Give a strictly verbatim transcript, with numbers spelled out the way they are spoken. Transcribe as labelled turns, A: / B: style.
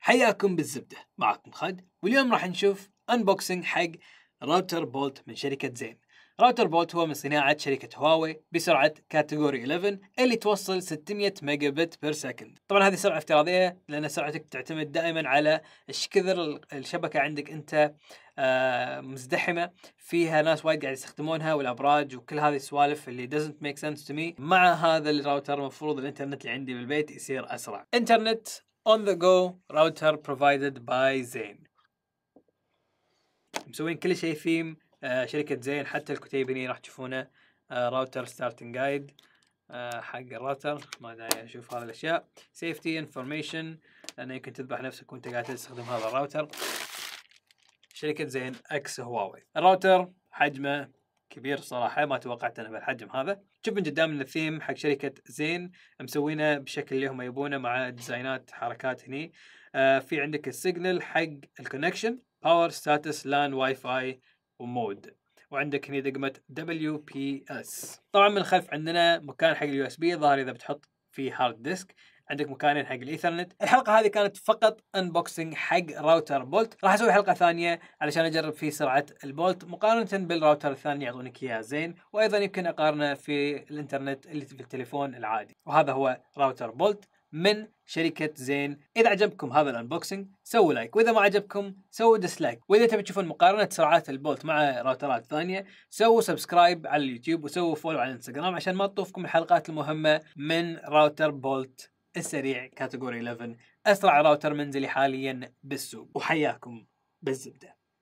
A: حياكم بالزبدة، معكم خالد، واليوم راح نشوف انبوكسنج حق راوتر بولت من شركة زين. راوتر بولت هو من صناعة شركة هواوي بسرعة كاتيجوري إحدى عشر اللي توصل ستمية ميجا بت بير سكند. طبعا هذه سرعة افتراضية لأن سرعتك تعتمد دائما على ايش كثر الشبكة عندك انت آه مزدحمة، فيها ناس وايد قاعد يستخدمونها والابراج وكل هذه السوالف اللي doesn't make sense to me. مع هذا الراوتر المفروض الانترنت اللي عندي بالبيت يصير اسرع. انترنت on the go router provided by زين. مسوين كل شيء ثيم آه شركة زين، حتى الكتيب هنا راح تشوفونه آه راوتر ستارتنج جايد آه حق الراوتر. ما داعي اشوف هذه الاشياء. سيفتي انفورميشن لانه يمكن تذبح نفسك وانت قاعد تستخدم هذا الراوتر. شركة زين اكس هواوي. الراوتر حجمه كبير صراحة، ما توقعت انا بالحجم هذا. شوف من قدام الثيم حق شركة زين مسوينه بشكل اللي هم يبونه مع ديزاينات حركات هني. آه في عندك السيجنال حق الكونكشن، باور، ستاتس، لان، واي فاي، ومود. وعندك هني دقمة دبليو بي اس. طبعا من الخلف عندنا مكان حق اليو اس بي، ظاهر اذا بتحط فيه هارد ديسك. عندك مكانين حق الايثرنت. الحلقه هذه كانت فقط انبوكسنج حق راوتر بولت، راح اسوي حلقه ثانيه علشان اجرب فيه سرعه البولت مقارنه بالراوتر الثاني يعطونك اياه زين، وايضا يمكن اقارنه في الانترنت اللي في التليفون العادي. وهذا هو راوتر بولت من شركة زين. إذا عجبكم هذا الانبوكسنج سووا لايك، وإذا ما عجبكم سووا ديسلايك، وإذا تبي تشوفون مقارنة سرعات البولت مع راوترات ثانية سووا سبسكرايب على اليوتيوب وسووا فولو على الانستغرام عشان ما تطوفكم الحلقات المهمة من راوتر بولت السريع كاتيجوري إحدى عشر، أسرع راوتر منزلي حاليا بالسوق. وحياكم بالزبدة.